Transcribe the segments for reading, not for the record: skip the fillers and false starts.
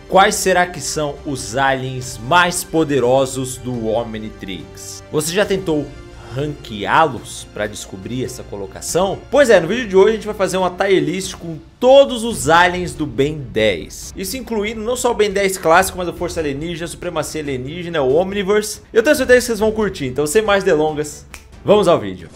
Quais será que são os aliens mais poderosos do Omnitrix? Você já tentou ranqueá-los para descobrir essa colocação? Pois é, no vídeo de hoje a gente vai fazer uma tier list com todos os aliens do Ben 10. Isso incluindo não só o Ben 10 clássico, mas o Força Alienígena, Supremacia Alienígena, o Omniverse. Eu tenho certeza que vocês vão curtir, então sem mais delongas, vamos ao vídeo.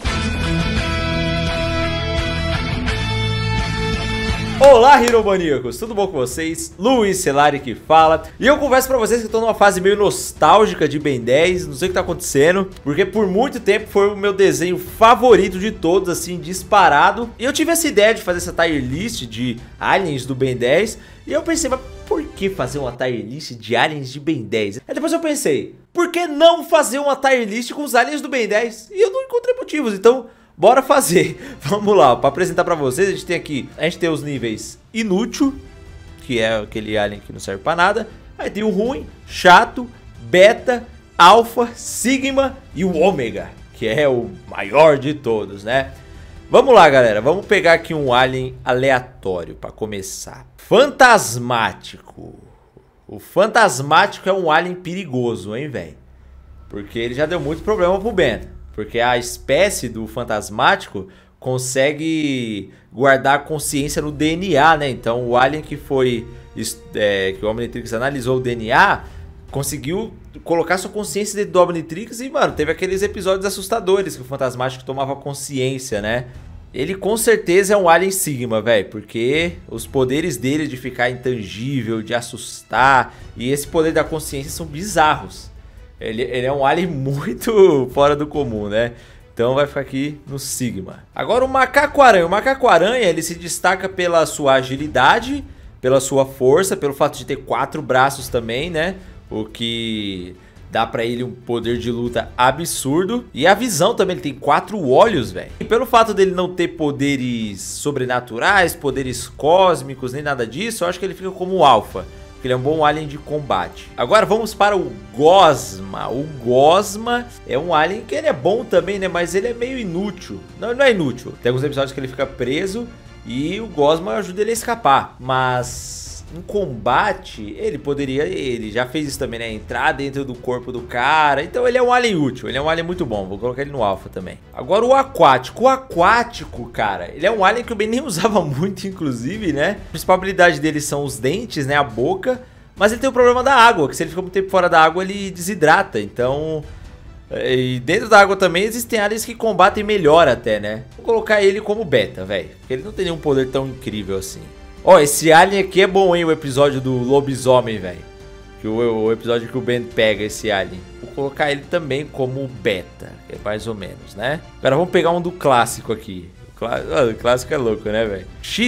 Olá, Heromaníacos, tudo bom com vocês? Luiz Celari que fala. E eu confesso pra vocês que eu tô numa fase meio nostálgica de Ben 10. Não sei o que tá acontecendo, porque por muito tempo foi o meu desenho favorito de todos, assim, disparado. E eu tive essa ideia de fazer essa tier list de aliens do Ben 10. E eu pensei, mas por que fazer uma tier list de aliens de Ben 10? Aí depois eu pensei, por que não fazer uma tier list com os aliens do Ben 10? E eu não encontrei motivos, então bora fazer. Vamos lá, para apresentar para vocês, a gente tem os níveis inútil, que é aquele alien que não serve para nada. Aí tem o ruim, chato, beta, alfa, sigma e o ômega, que é o maior de todos, né? Vamos lá, galera, vamos pegar aqui um alien aleatório para começar. Fantasmático. O fantasmático é um alien perigoso, hein, velho? Porque ele já deu muito problema pro Ben. Porque a espécie do fantasmático consegue guardar a consciência no DNA, né? Então o alien que foi que o Omnitrix analisou o DNA conseguiu colocar sua consciência dentro do Omnitrix e, mano, teve aqueles episódios assustadores que o fantasmático tomava consciência, né? Ele com certeza é um alien Sigma, velho, porque os poderes dele de ficar intangível, de assustar e esse poder da consciência são bizarros. Ele é um alien muito fora do comum, né? Então vai ficar aqui no Sigma. Agora o Macaco-Aranha. O Macaco-Aranha, ele se destaca pela sua agilidade, pela sua força, pelo fato de ter 4 braços também, né? O que dá pra ele um poder de luta absurdo. E a visão também, ele tem 4 olhos, velho. E pelo fato dele não ter poderes sobrenaturais, poderes cósmicos, nem nada disso, eu acho que ele fica como um alfa. Ele é um bom alien de combate. Agora vamos para o Gosma. O Gosma é um alien que ele é bom também, né? Mas ele é meio inútil. Não, ele não é inútil. Tem alguns episódios que ele fica preso e o Gosma ajuda ele a escapar. Mas em combate, ele já fez isso também, né? Entrar dentro do corpo do cara. Então ele é um alien útil, ele é um alien muito bom. Vou colocar ele no alfa também. Agora o Aquático. O Aquático, cara, ele é um alien que eu bem nem usava muito, inclusive, né? A principal habilidade dele são os dentes, né? A boca. Mas ele tem o problema da água, que se ele ficar muito tempo fora da água, ele desidrata. Então, e dentro da água também existem aliens que combatem melhor até, né? Vou colocar ele como beta, velho. Porque ele não tem nenhum poder tão incrível assim. Ó, esse alien aqui é bom, hein? O episódio do lobisomem, velho. O episódio que o Ben pega esse alien. Vou colocar ele também como beta, que é mais ou menos, né? Agora vamos pegar um do clássico aqui. O clássico é louco, né, velho?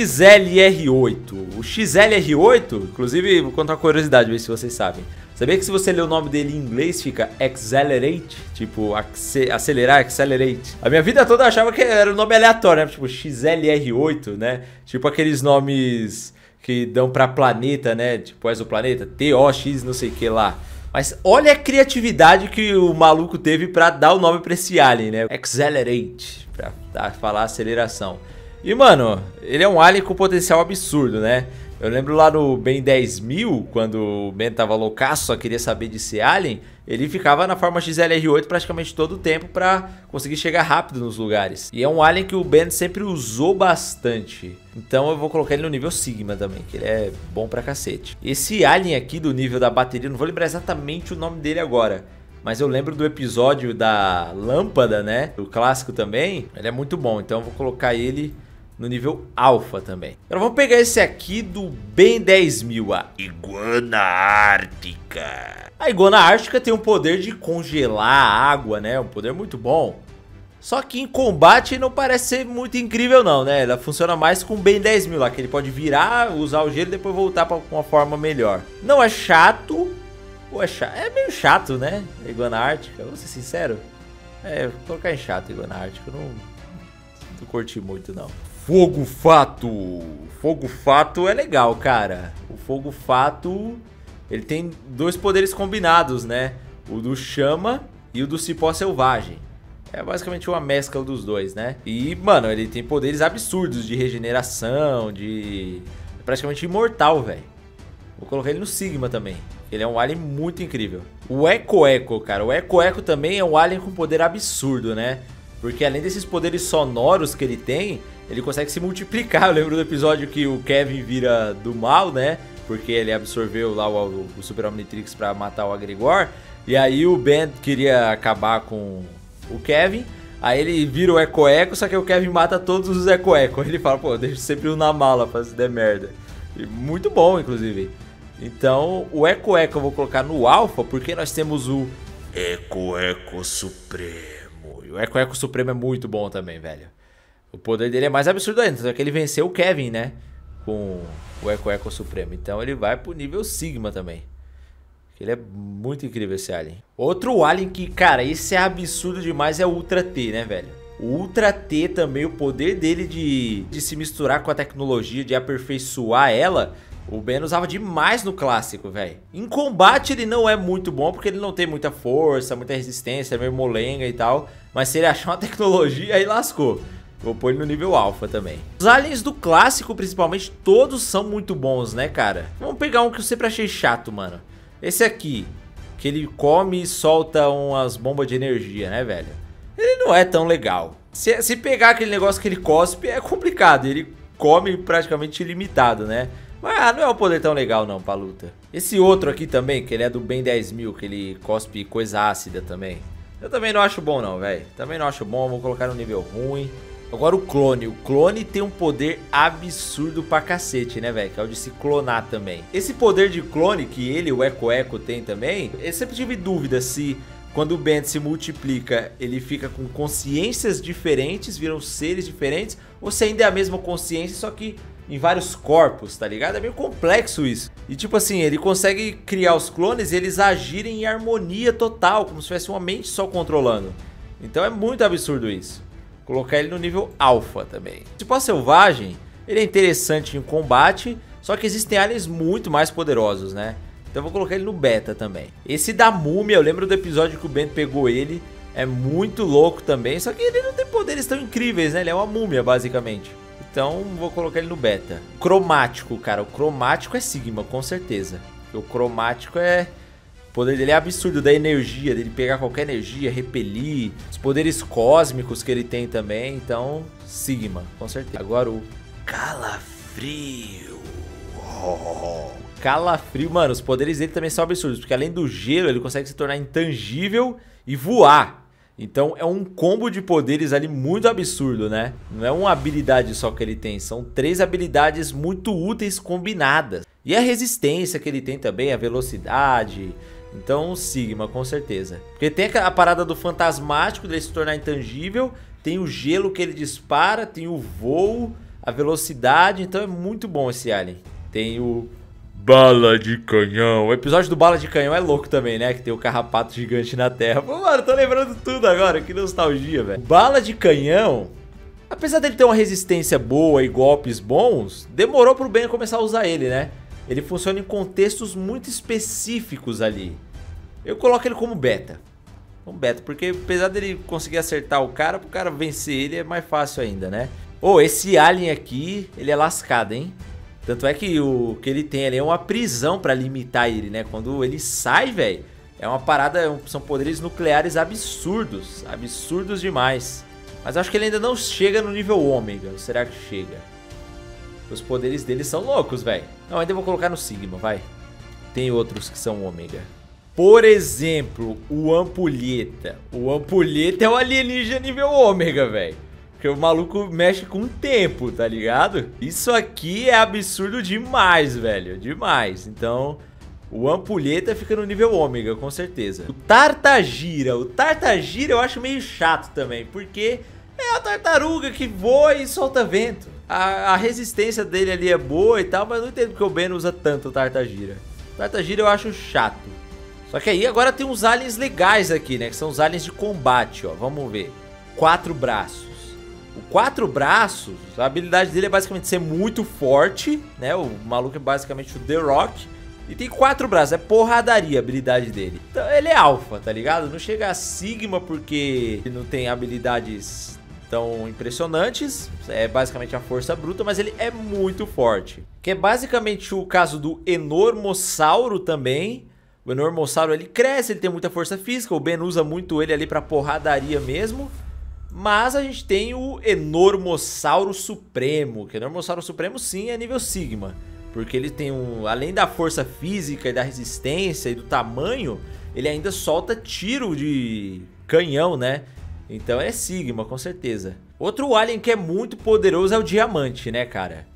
XLR8. O XLR8, inclusive, vou contar uma curiosidade, ver se vocês sabem. Sabia que se você ler o nome dele em inglês fica Accelerate? Tipo, acelerar, Accelerate. A minha vida toda eu achava que era um nome aleatório, né? Tipo, XLR8, né? Tipo aqueles nomes que dão pra planeta, né? Tipo, exoplaneta, TOX, não sei o que lá. Mas olha a criatividade que o maluco teve pra dar o nome pra esse alien, né? Accelerate, pra falar aceleração. E, mano, ele é um alien com potencial absurdo, né? Eu lembro lá no Ben 10.000, quando o Ben tava loucaço, só queria saber de ser alien, ele ficava na forma XLR8 praticamente todo o tempo pra conseguir chegar rápido nos lugares. E é um alien que o Ben sempre usou bastante. Então eu vou colocar ele no nível Sigma também, que ele é bom pra cacete. Esse alien aqui do nível da bateria, não vou lembrar exatamente o nome dele agora, mas eu lembro do episódio da lâmpada, né? Do clássico também. Ele é muito bom, então eu vou colocar ele no nível alfa também. Agora vamos pegar esse aqui do Ben 10.000, a Iguana Ártica. A Iguana Ártica tem o poder de congelar a água, né? Um poder muito bom. Só que em combate não parece ser muito incrível não, né? Ela funciona mais com o Ben 10.000 lá, que ele pode virar, usar o gelo e depois voltar para uma forma melhor. Não é chato, ou é chato? É meio chato, né? A Iguana Ártica, vou ser sincero. Vou colocar em chato a Iguana Ártica, não curti muito não. Fogo Fato. Fogo Fato é legal, cara. O Fogo Fato, ele tem 2 poderes combinados, né? O do chama e o do cipó selvagem. É basicamente uma mescla dos dois, né? E, mano, ele tem poderes absurdos de regeneração, de... É praticamente imortal, velho. Vou colocar ele no Sigma também. Ele é um alien muito incrível. O Eco-Eco, cara. O Eco-Eco também é um alien com poder absurdo, né? Porque além desses poderes sonoros que ele tem, ele consegue se multiplicar. Eu lembro do episódio que o Kevin vira do mal, né? Porque ele absorveu lá o Super Omnitrix pra matar o Agregor. E aí o Ben queria acabar com o Kevin. Aí ele vira o Eco-Eco, só que o Kevin mata todos os Eco-Eco. Ele fala, pô, deixa sempre um na mala pra se der merda. E muito bom, inclusive. Então, o Eco-Eco eu vou colocar no Alpha, porque nós temos o Eco-Eco Supremo. E o Eco-Eco Supremo é muito bom também, velho. O poder dele é mais absurdo ainda, só que ele venceu o Kevin, né? Com o Eco-Eco Supremo. Então ele vai pro nível Sigma também. Ele é muito incrível esse alien. Outro alien que, cara, esse é absurdo demais é o Ultra T, né, velho? O Ultra T também, o poder dele de se misturar com a tecnologia, de aperfeiçoar ela, o Ben usava demais no clássico, velho. Em combate ele não é muito bom, porque ele não tem muita força, muita resistência, é meio molenga e tal. Mas se ele achar uma tecnologia, aí lascou. Vou pôr ele no nível Alpha também. Os aliens do clássico, principalmente, todos são muito bons, né, cara? Vamos pegar um que eu sempre achei chato, mano. Esse aqui, que ele come e solta umas bombas de energia, né, velho? Ele não é tão legal. Se pegar aquele negócio que ele cospe, é complicado. Ele come praticamente ilimitado, né? Mas não é um poder tão legal não pra luta. Esse outro aqui também, que ele é do Ben 10.000, que ele cospe coisa ácida também. Eu também não acho bom não, velho. Também não acho bom, vou colocar no nível ruim. Agora o clone. O clone tem um poder absurdo pra cacete, né, velho? Que é o de se clonar também. Esse poder de clone que ele, o Eco-Eco, tem também, eu sempre tive dúvida se quando o Ben se multiplica, ele fica com consciências diferentes, viram seres diferentes, ou se ainda é a mesma consciência, só que em vários corpos, tá ligado? É meio complexo isso. E tipo assim, ele consegue criar os clones e eles agirem em harmonia total, como se tivesse uma mente só controlando. Então é muito absurdo isso. Colocar ele no nível Alpha também. Tipo a selvagem, ele é interessante em combate, só que existem aliens muito mais poderosos, né? Então eu vou colocar ele no Beta também. Esse da múmia, eu lembro do episódio que o Ben pegou ele, é muito louco também, só que ele não tem poderes tão incríveis, né? Ele é uma múmia, basicamente. Então vou colocar ele no Beta. Cromático, cara, o cromático é Sigma, com certeza. O cromático é... O poder dele é absurdo, da energia, dele pegar qualquer energia, repelir, os poderes cósmicos que ele tem também, então Sigma, com certeza. Agora o Calafrio. Calafrio, mano, os poderes dele também são absurdos, porque além do gelo, ele consegue se tornar intangível e voar. Então é um combo de poderes ali muito absurdo, né? Não é uma habilidade só que ele tem, são 3 habilidades muito úteis combinadas. E a resistência que ele tem também, a velocidade... Então Sigma, com certeza. Porque tem a parada do fantasmático, dele se tornar intangível. Tem o gelo que ele dispara, tem o voo, a velocidade. Então é muito bom esse alien. Tem o Bala de Canhão. O episódio do Bala de Canhão é louco também, né? Que tem o carrapato gigante na terra. Pô, mano, tô lembrando tudo agora. Que nostalgia, velho. Bala de Canhão, apesar dele ter uma resistência boa e golpes bons, demorou pro Ben começar a usar ele, né? Ele funciona em contextos muito específicos ali. Eu coloco ele como Beta. Como Beta, porque apesar dele conseguir acertar o cara, pro cara vencer ele é mais fácil ainda, né? Ô, esse alien aqui, ele é lascado, hein? Tanto é que o que ele tem ali é uma prisão pra limitar ele, né? Quando ele sai, velho, é uma parada, são poderes nucleares absurdos. Absurdos demais. Mas acho que ele ainda não chega no nível Ômega. Ou será que chega? Os poderes dele são loucos, velho. Não, ainda vou colocar no Sigma, vai. Tem outros que são Ômega. Por exemplo, o Ampulheta. O Ampulheta é o alienígena nível Ômega, velho. Porque o maluco mexe com o tempo, tá ligado? Isso aqui é absurdo demais, velho. Demais. Então, o Ampulheta fica no nível Ômega, com certeza. O Tartagira. O Tartagira eu acho meio chato também, porque é a tartaruga que voa e solta vento. A resistência dele ali é boa e tal, mas não entendo porque o Ben usa tanto o Tartagira. O Tartagira eu acho chato. Só que aí agora tem uns aliens legais aqui, né? Que são os aliens de combate, ó. Vamos ver. 4 braços. O 4 braços, a habilidade dele é basicamente ser muito forte, né? O maluco é basicamente o The Rock. E tem 4 braços, é porradaria a habilidade dele. Então ele é alfa, tá ligado? Não chega a Sigma porque ele não tem habilidades tão impressionantes, é basicamente a força bruta, mas ele é muito forte. Que é basicamente o caso do Enormossauro também. O Enormossauro ele cresce, ele tem muita força física, o Ben usa muito ele ali pra porradaria mesmo. Mas a gente tem o Enormossauro Supremo, que o Enormossauro Supremo sim é nível Sigma. Porque ele tem além da força física e da resistência e do tamanho, ele ainda solta tiro de canhão, né? Então é Sigma, com certeza. Outro alien que é muito poderoso é o Diamante, né, cara?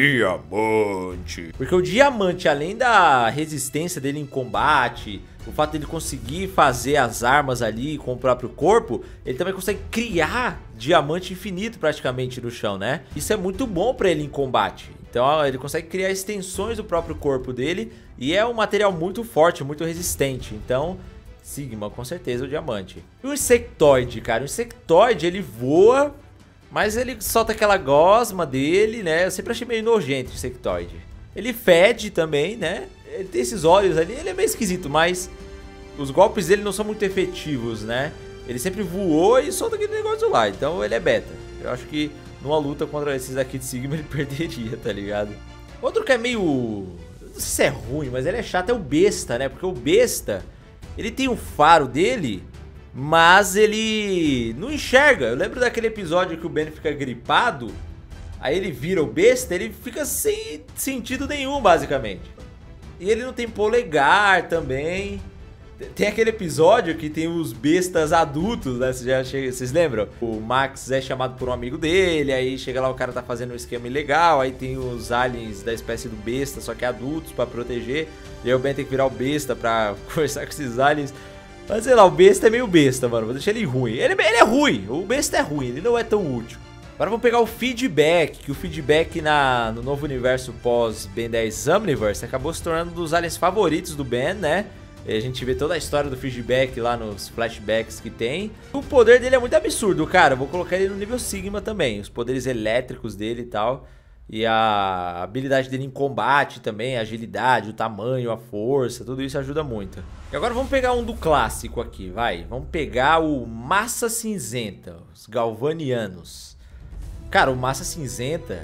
Diamante. Porque o Diamante, além da resistência dele em combate, o fato dele conseguir fazer as armas ali com o próprio corpo, ele também consegue criar diamante infinito praticamente no chão, né? Isso é muito bom pra ele em combate. Então ele consegue criar extensões do próprio corpo dele e é um material muito forte, muito resistente. Então, Sigma, com certeza o Diamante. E o Insectoide, cara, o Insectoide ele voa, mas ele solta aquela gosma dele, né? Eu sempre achei meio nojento o Insectoide. Ele fede também, né? Ele tem esses olhos ali, ele é meio esquisito, mas os golpes dele não são muito efetivos, né? Ele sempre voou e solta aquele negócio lá, então ele é beta. Eu acho que numa luta contra esses aqui de Sigma ele perderia, tá ligado? Outro que é meio... não sei se é ruim, mas ele é chato, é o Besta, né? Porque o Besta, ele tem um faro dele, mas ele não enxerga. Eu lembro daquele episódio que o Ben fica gripado, aí ele vira o Besta, ele fica sem sentido nenhum, basicamente. E ele não tem polegar também. Tem aquele episódio que tem os bestas adultos, né? Vocês lembram? O Max é chamado por um amigo dele, aí chega lá, o cara tá fazendo um esquema ilegal, aí tem os aliens da espécie do besta, só que adultos pra proteger. E aí o Ben tem que virar o besta pra conversar com esses aliens. Mas sei lá, o besta é meio besta, mano. Vou deixar ele ruim. Ele é ruim, o besta é ruim, ele não é tão útil. Agora vamos pegar o Feedback, que o Feedback no novo universo pós Ben 10 Omniverse acabou se tornando um dos aliens favoritos do Ben, né? E a gente vê toda a história do Feedback lá nos flashbacks que tem. O poder dele é muito absurdo, cara. Eu vou colocar ele no nível Sigma também. Os poderes elétricos dele e tal. E a habilidade dele em combate também, a agilidade, o tamanho, a força, tudo isso ajuda muito. E agora vamos pegar um do clássico aqui, vai. Vamos pegar o Massa Cinzenta, os Galvanianos. Cara, o Massa Cinzenta,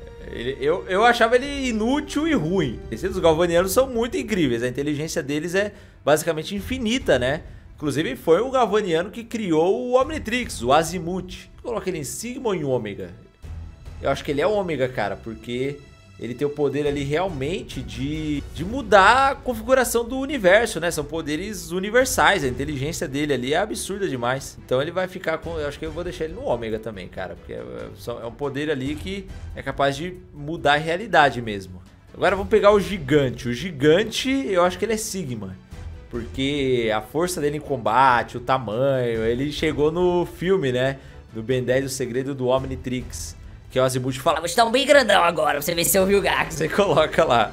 eu achava ele inútil e ruim. Os Galvanianos são muito incríveis, a inteligência deles é basicamente infinita, né? Inclusive foi o Galvaniano que criou o Omnitrix, o Azimuth. Coloca ele em Sigma ou em Ômega? Eu acho que ele é Ômega, cara, porque ele tem o poder ali realmente de mudar a configuração do universo, né? São poderes universais, a inteligência dele ali é absurda demais. Então ele vai ficar com... eu acho que eu vou deixar ele no Ômega também, cara, porque é um poder ali que é capaz de mudar a realidade mesmo. Agora vamos pegar o Gigante. O Gigante, eu acho que ele é Sigma, porque a força dele em combate, o tamanho, ele chegou no filme, né? Do Ben 10, o segredo do Omnitrix. Que o Azimuth fala, vou te dar um bem grandão agora, pra você ver se eu vi o Gax. Você coloca lá.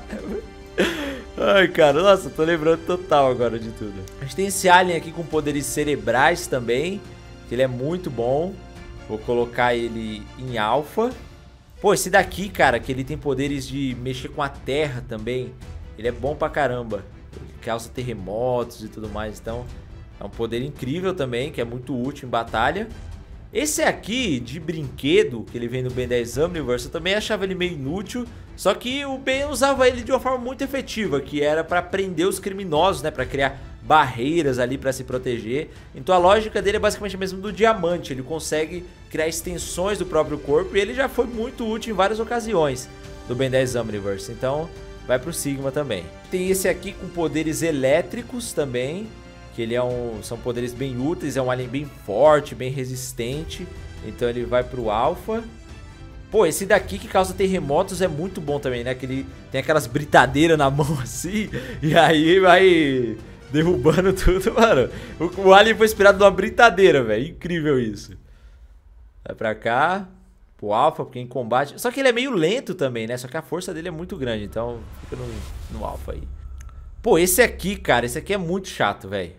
Ai, cara, nossa, tô lembrando total agora de tudo. A gente tem esse alien aqui com poderes cerebrais também, que ele é muito bom. Vou colocar ele em alfa. Pô, esse daqui, cara, que ele tem poderes de mexer com a terra também. Ele é bom pra caramba. Ele causa terremotos e tudo mais, então é um poder incrível também, que é muito útil em batalha. Esse aqui, de brinquedo, que ele vem no Ben 10 Omniverse, eu também achava ele meio inútil. Só que o Ben usava ele de uma forma muito efetiva, que era pra prender os criminosos, né? Pra criar barreiras ali pra se proteger. Então a lógica dele é basicamente a mesma do Diamante. Ele consegue criar extensões do próprio corpo e ele já foi muito útil em várias ocasiões no Ben 10 Omniverse. Então vai pro Sigma também. Tem esse aqui com poderes elétricos também, que ele são poderes bem úteis, é um alien bem forte, bem resistente. Então ele vai pro Alpha. Pô, esse daqui que causa terremotos é muito bom também, né? Que ele tem aquelas britadeiras na mão assim, e aí vai derrubando tudo, mano. O alien foi inspirado numa britadeira, velho. Incrível isso. Vai pra cá, pro Alpha, porque em combate... Só que ele é meio lento também, né? Só que a força dele é muito grande, então fica no Alpha aí. Pô, esse aqui, cara, esse aqui é muito chato, velho.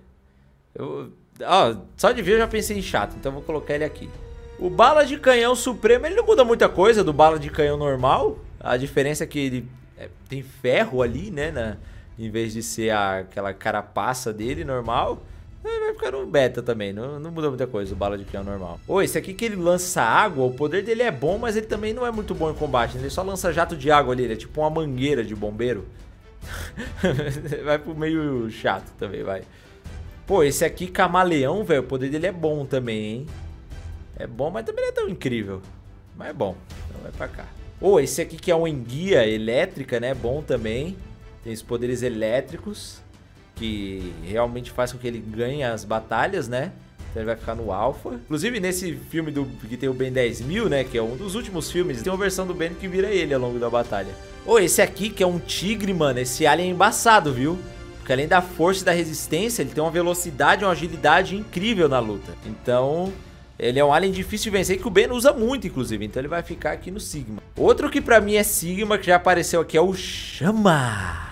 Só de ver eu já pensei em chato, então vou colocar ele aqui. O Bala de Canhão Supremo, ele não muda muita coisa do Bala de Canhão normal. A diferença é que ele tem ferro ali, né? Em vez de ser aquela carapaça dele normal. Vai ficar no beta também. Não muda muita coisa o bala de canhão normal. Ô, esse aqui que ele lança água, o poder dele é bom, mas ele também não é muito bom em combate. Ele só lança jato de água ali, ele é tipo uma mangueira de bombeiro. Vai pro meio chato também, vai. Pô, esse aqui, camaleão, velho, o poder dele é bom também, hein? É bom, mas também não é tão incrível. Mas é bom, então vai pra cá. Ô, esse aqui que é uma enguia elétrica, né? Bom também. Tem os poderes elétricos, que realmente faz com que ele ganhe as batalhas, né? Então ele vai ficar no alpha. Inclusive nesse filme que tem o Ben 10.000, né? Que é um dos últimos filmes, tem uma versão do Ben que vira ele ao longo da batalha. Ô, esse aqui que é um tigre, mano. Esse alien é embaçado, viu? Porque além da força e da resistência, ele tem uma velocidade e uma agilidade incrível na luta. Então, ele é um alien difícil de vencer, que o Ben usa muito, inclusive. Então ele vai ficar aqui no Sigma. Outro que pra mim é Sigma, que já apareceu aqui, é o Chama.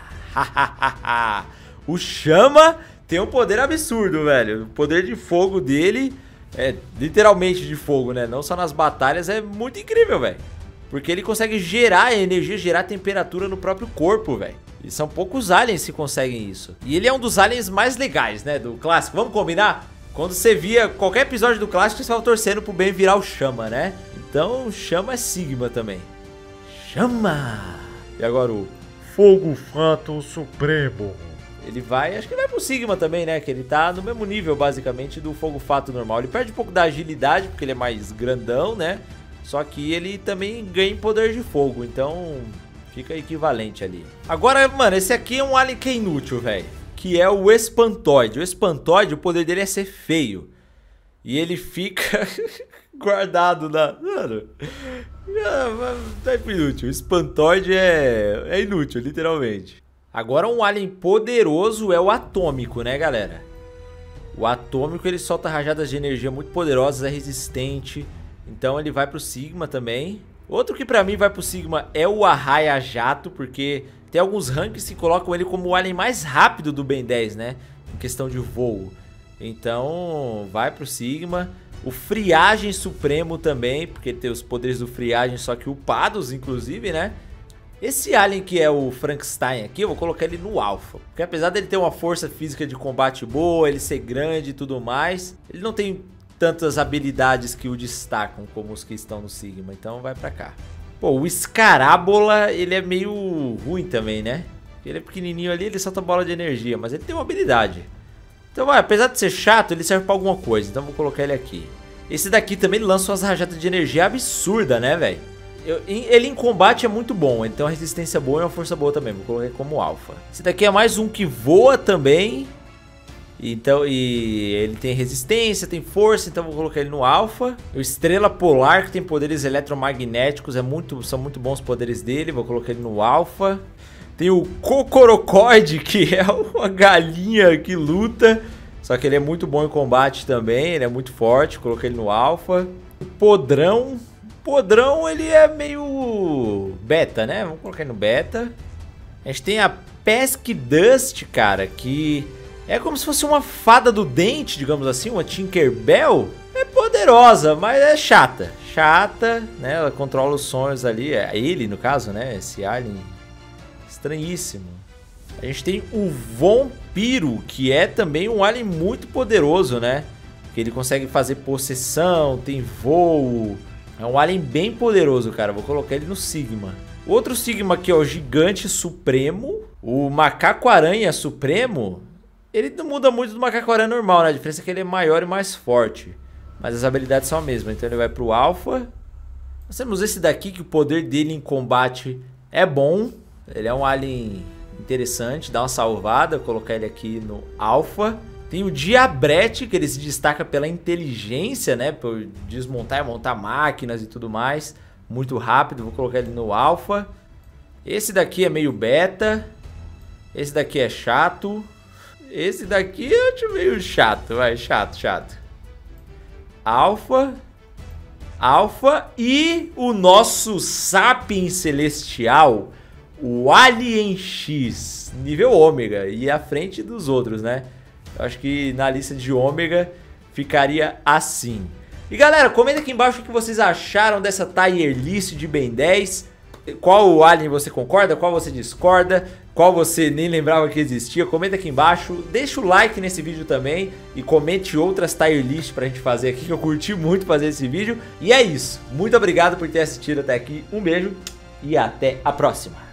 O Chama tem um poder absurdo, velho. O poder de fogo dele é literalmente de fogo, né? Não só nas batalhas, é muito incrível, velho. Porque ele consegue gerar energia, gerar temperatura no próprio corpo, velho. E são poucos aliens que conseguem isso. E ele é um dos aliens mais legais, né, do clássico. Vamos combinar? Quando você via qualquer episódio do clássico, você estava torcendo pro Ben virar o Chama, né? Então, o Chama é Sigma também. Chama! E agora o Fogo Fato Supremo. Ele vai, acho que ele vai pro Sigma também, né? Que ele tá no mesmo nível, basicamente, do Fogo Fato normal. Ele perde um pouco da agilidade, porque ele é mais grandão, né? Só que ele também ganha poder de fogo, então fica equivalente ali. Agora, mano, esse aqui é um alien que é inútil, velho. Que é o Espantoide. O Espantoide, o poder dele é ser feio. E ele fica guardado na... Mano, tá inútil. O Espantoide é inútil, literalmente. Agora um alien poderoso é o Atômico, né, galera? O Atômico, ele solta rajadas de energia muito poderosas, é resistente. Então ele vai pro Sigma também. Outro que pra mim vai pro Sigma é o Arraia Jato, porque tem alguns ranks que colocam ele como o alien mais rápido do Ben 10, né? Em questão de voo. Então vai pro Sigma. O Friagem Supremo também, porque ele tem os poderes do Friagem, só que upados, inclusive, né? Esse alien que é o Frankenstein aqui, eu vou colocar ele no Alpha. Porque apesar dele ter uma força física de combate boa, ele ser grande e tudo mais, ele não tem tantas habilidades que o destacam como os que estão no Sigma, então vai pra cá. Pô, o Escarábola, ele é meio ruim também, né? Ele é pequenininho ali, ele solta bola de energia, mas ele tem uma habilidade. Então vai, apesar de ser chato, ele serve pra alguma coisa, então vou colocar ele aqui. Esse daqui também lança umas rajadas de energia absurda, né, velho? Ele em combate é muito bom, ele tem uma resistência boa e uma força boa também, vou colocar ele como alfa. Esse daqui é mais um que voa também. Então, e ele tem resistência, tem força, então vou colocar ele no alfa. O Estrela Polar, que tem poderes eletromagnéticos, são muito bons os poderes dele, vou colocar ele no alfa. Tem o Cocorocoide, que é uma galinha que luta, só que ele é muito bom em combate também, ele é muito forte, coloquei ele no alfa. O Podrão, ele é meio beta, né? Vamos colocar ele no beta. A gente tem a Pesky Dust, cara, que é como se fosse uma fada do dente, digamos assim, uma Tinkerbell. É poderosa, mas é chata. Chata, né? Ela controla os sonhos ali. É ele, no caso, né? Esse alien estranhíssimo. A gente tem o Vampiro, que é também um alien muito poderoso, né? Que ele consegue fazer possessão, tem voo. É um alien bem poderoso, cara. Vou colocar ele no Sigma. Outro Sigma aqui é o Gigante Supremo. O Macaco-Aranha Supremo, ele não muda muito do Macaco-Aranha normal, né? A diferença é que ele é maior e mais forte. Mas as habilidades são as mesmas. Então ele vai pro Alpha. Nós temos esse daqui, que o poder dele em combate é bom. Ele é um alien interessante. Dá uma salvada. Vou colocar ele aqui no Alpha. Tem o Diabrete, que ele se destaca pela inteligência, né? Por desmontar e montar máquinas e tudo mais. Muito rápido. Vou colocar ele no Alpha. Esse daqui é meio beta. Esse daqui é chato. Esse daqui eu acho meio chato. Vai, chato. Alpha. E o nosso Sapiens Celestial, o Alien X, nível Ômega. E à frente dos outros, né? Eu acho que na lista de Ômega ficaria assim. E galera, comenta aqui embaixo o que vocês acharam dessa tier list de Ben 10. Qual alien você concorda, qual você discorda, qual você nem lembrava que existia? Comenta aqui embaixo, deixa o like nesse vídeo também e comente outras tier list pra gente fazer aqui, que eu curti muito fazer esse vídeo. E é isso, muito obrigado por ter assistido até aqui, um beijo e até a próxima.